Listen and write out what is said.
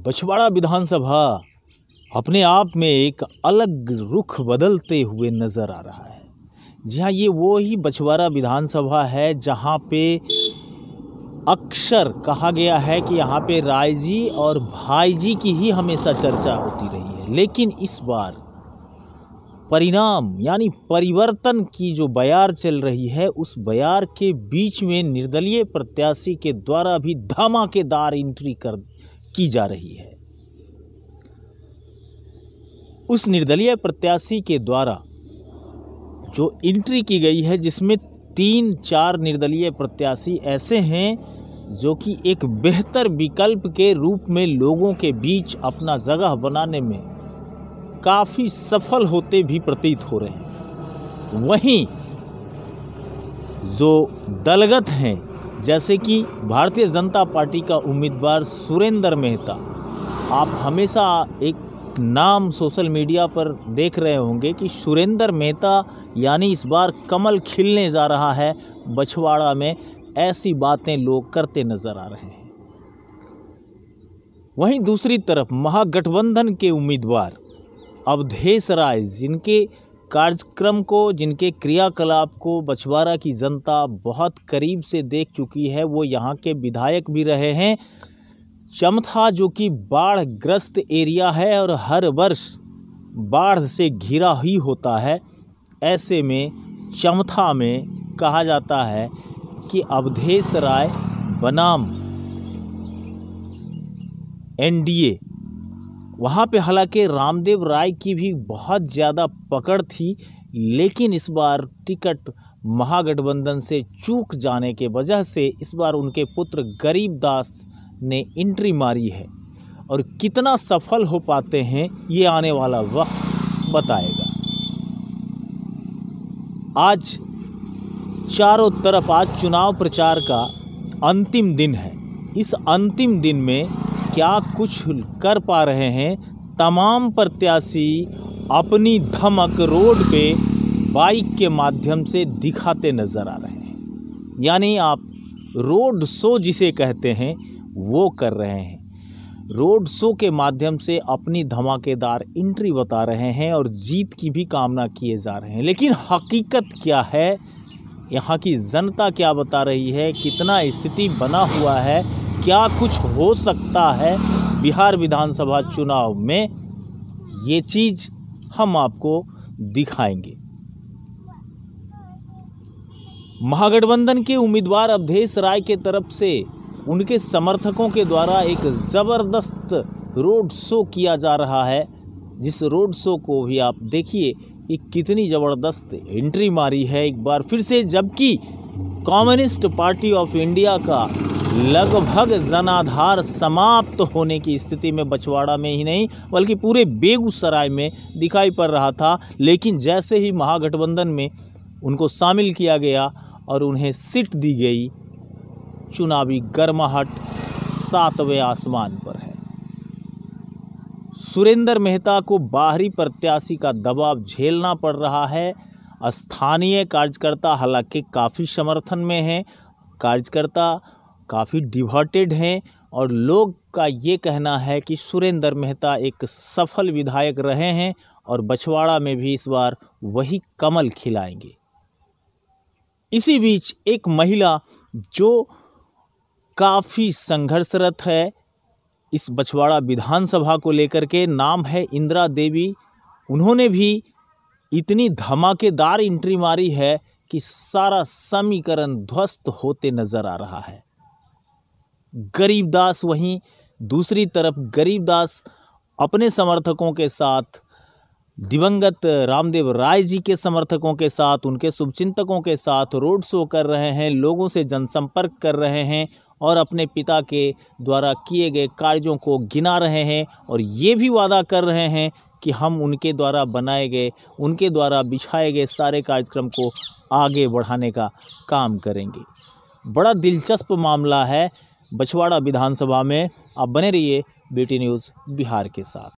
बछवाड़ा विधानसभा अपने आप में एक अलग रुख बदलते हुए नज़र आ रहा है। जी हाँ, ये वो ही बछवाड़ा विधानसभा है जहाँ पे अक्सर कहा गया है कि यहाँ पे राय जी और भाई जी की ही हमेशा चर्चा होती रही है, लेकिन इस बार परिणाम यानी परिवर्तन की जो बयार चल रही है, उस बयार के बीच में निर्दलीय प्रत्याशी के द्वारा भी धमाकेदार एंट्री की जा रही है। उस निर्दलीय प्रत्याशी के द्वारा जो एंट्री की गई है, जिसमें 3-4 निर्दलीय प्रत्याशी ऐसे हैं जो कि एक बेहतर विकल्प के रूप में लोगों के बीच अपना जगह बनाने में काफ़ी सफल होते भी प्रतीत हो रहे हैं। वहीं जो दलगत हैं, जैसे कि भारतीय जनता पार्टी का उम्मीदवार सुरेंद्र मेहता, आप हमेशा एक नाम सोशल मीडिया पर देख रहे होंगे कि सुरेंद्र मेहता यानी इस बार कमल खिलने जा रहा है बछवाड़ा में, ऐसी बातें लोग करते नजर आ रहे हैं। वहीं दूसरी तरफ महागठबंधन के उम्मीदवार अवधेश राय, जिनके कार्यक्रम को, जिनके क्रियाकलाप को बछवाड़ा की जनता बहुत करीब से देख चुकी है, वो यहाँ के विधायक भी रहे हैं। चमथा जो कि बाढ़ग्रस्त एरिया है और हर वर्ष बाढ़ से घिरा ही होता है, ऐसे में चमथा में कहा जाता है कि अवधेश राय बनाम एनडीए, वहाँ पे हालांकि रामदेव राय की भी बहुत ज़्यादा पकड़ थी, लेकिन इस बार टिकट महागठबंधन से चूक जाने के वजह से इस बार उनके पुत्र गरीबदास ने एंट्री मारी है। और कितना सफल हो पाते हैं ये आने वाला वक्त बताएगा। आज चारों तरफ आज चुनाव प्रचार का अंतिम दिन है। इस अंतिम दिन में क्या कुछ कर पा रहे हैं तमाम प्रत्याशी अपनी धमक रोड पे बाइक के माध्यम से दिखाते नज़र आ रहे हैं, यानी आप रोड शो जिसे कहते हैं वो कर रहे हैं। रोड शो के माध्यम से अपनी धमाकेदार एंट्री बता रहे हैं और जीत की भी कामना किए जा रहे हैं। लेकिन हकीकत क्या है, यहाँ की जनता क्या बता रही है, कितना स्थिति बना हुआ है, क्या कुछ हो सकता है बिहार विधानसभा चुनाव में, ये चीज़ हम आपको दिखाएंगे। महागठबंधन के उम्मीदवार अवधेश राय के तरफ से उनके समर्थकों के द्वारा एक ज़बरदस्त रोड शो किया जा रहा है, जिस रोड शो को भी आप देखिए कि कितनी ज़बरदस्त एंट्री मारी है एक बार फिर से। जबकि कम्युनिस्ट पार्टी ऑफ इंडिया का लगभग जनाधार समाप्त होने की स्थिति में बछवाड़ा में ही नहीं बल्कि पूरे बेगूसराय में दिखाई पड़ रहा था, लेकिन जैसे ही महागठबंधन में उनको शामिल किया गया और उन्हें सीट दी गई, चुनावी गर्माहट 7वें आसमान पर है। सुरेंद्र मेहता को बाहरी प्रत्याशी का दबाव झेलना पड़ रहा है। स्थानीय कार्यकर्ता हालांकि काफ़ी समर्थन में हैं, कार्यकर्ता काफ़ी डिवोटेड हैं और लोग का ये कहना है कि सुरेंद्र मेहता एक सफल विधायक रहे हैं और बछवाड़ा में भी इस बार वही कमल खिलाएंगे। इसी बीच एक महिला जो काफ़ी संघर्षरत है इस बछवाड़ा विधानसभा को लेकर के, नाम है इंदिरा देवी, उन्होंने भी इतनी धमाकेदार एंट्री मारी है कि सारा समीकरण ध्वस्त होते नज़र आ रहा है। गरीबदास वहीं दूसरी तरफ गरीबदास अपने समर्थकों के साथ, दिवंगत रामदेव राय जी के समर्थकों के साथ, उनके शुभचिंतकों के साथ रोड शो कर रहे हैं, लोगों से जनसंपर्क कर रहे हैं और अपने पिता के द्वारा किए गए कार्यों को गिना रहे हैं और ये भी वादा कर रहे हैं कि हम उनके द्वारा बनाए गए, उनके द्वारा बिछाए गए सारे कार्यक्रम को आगे बढ़ाने का काम करेंगे। बड़ा दिलचस्प मामला है बछवाड़ा विधानसभा में। आप बने रहिए BT न्यूज़ बिहार के साथ।